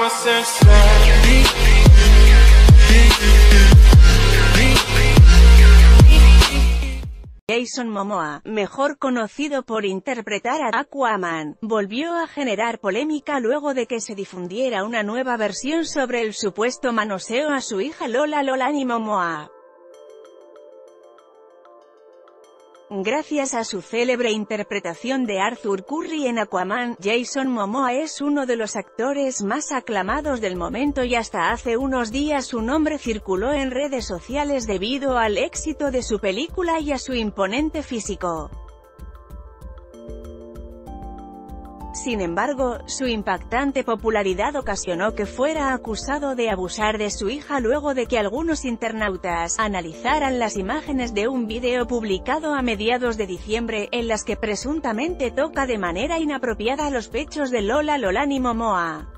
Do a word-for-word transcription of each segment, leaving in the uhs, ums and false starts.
Jason Momoa, mejor conocido por interpretar a Aquaman, volvió a generar polémica luego de que se difundiera una nueva versión sobre el supuesto manoseo a su hija Lola Lolani Momoa. Gracias a su célebre interpretación de Arthur Curry en Aquaman, Jason Momoa es uno de los actores más aclamados del momento y hasta hace unos días su nombre circuló en redes sociales debido al éxito de su película y a su imponente físico. Sin embargo, su impactante popularidad ocasionó que fuera acusado de abusar de su hija luego de que algunos internautas analizaran las imágenes de un vídeo publicado a mediados de diciembre, en las que presuntamente toca de manera inapropiada los pechos de Lola Lolani Momoa.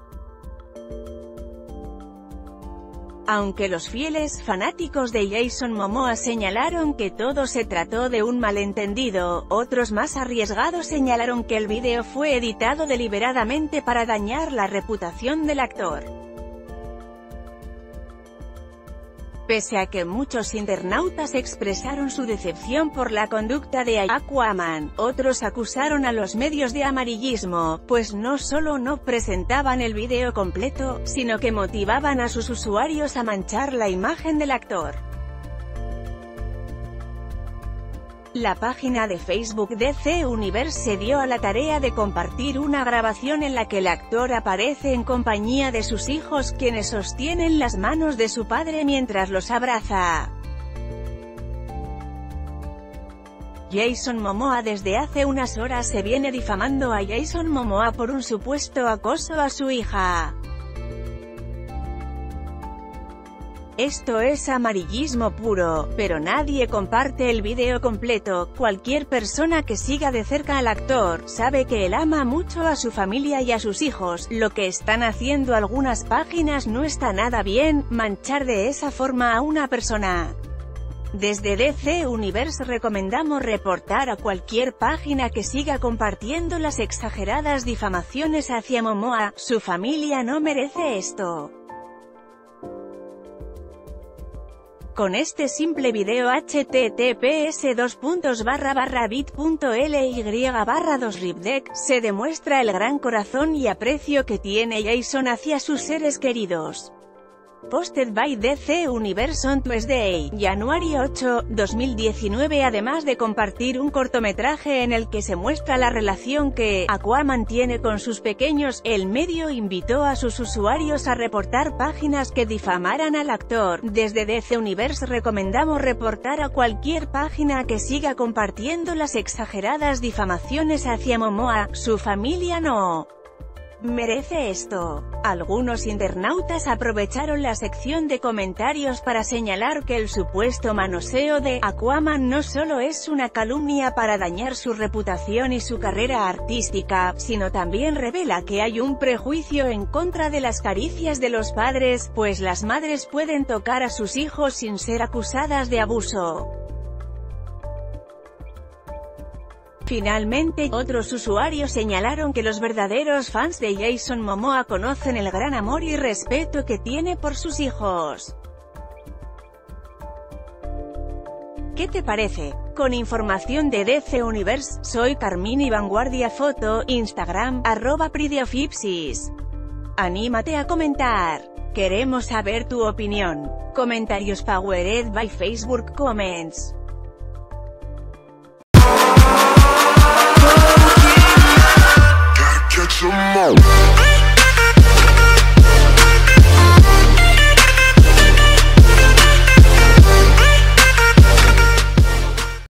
Aunque los fieles fanáticos de Jason Momoa señalaron que todo se trató de un malentendido, otros más arriesgados señalaron que el vídeo fue editado deliberadamente para dañar la reputación del actor. Pese a que muchos internautas expresaron su decepción por la conducta de Aquaman, otros acusaron a los medios de amarillismo, pues no solo no presentaban el vídeo completo, sino que motivaban a sus usuarios a manchar la imagen del actor. La página de Facebook D C Universe se dio a la tarea de compartir una grabación en la que el actor aparece en compañía de sus hijos, quienes sostienen las manos de su padre mientras los abraza. Jason Momoa desde hace unas horas se viene difamando a Jason Momoa por un supuesto acoso a su hija. Esto es amarillismo puro, pero nadie comparte el vídeo completo. Cualquier persona que siga de cerca al actor, sabe que él ama mucho a su familia y a sus hijos. Lo que están haciendo algunas páginas no está nada bien, manchar de esa forma a una persona. Desde D C Universe recomendamos reportar a cualquier página que siga compartiendo las exageradas difamaciones hacia Momoa. Su familia no merece esto. Con este simple video H T T P S dos puntos barra barra bit punto L Y barra dos ripdeck, se demuestra el gran corazón y aprecio que tiene Jason hacia sus seres queridos. Posted by D C Universe on Tuesday, January ocho, dos mil diecinueve. Además de compartir un cortometraje en el que se muestra la relación que Aquaman tiene con sus pequeños, el medio invitó a sus usuarios a reportar páginas que difamaran al actor. Desde D C Universe recomendamos reportar a cualquier página que siga compartiendo las exageradas difamaciones hacia Momoa. Su familia no merece esto. Algunos internautas aprovecharon la sección de comentarios para señalar que el supuesto manoseo de Aquaman no solo es una calumnia para dañar su reputación y su carrera artística, sino también revela que hay un prejuicio en contra de las caricias de los padres, pues las madres pueden tocar a sus hijos sin ser acusadas de abuso. Finalmente, otros usuarios señalaron que los verdaderos fans de Jason Momoa conocen el gran amor y respeto que tiene por sus hijos. ¿Qué te parece? Con información de D C Universe, soy Carmini Vanguardia Foto, Instagram, arroba Pridiofipsis. Anímate a comentar. Queremos saber tu opinión. Comentarios powered by Facebook Comments.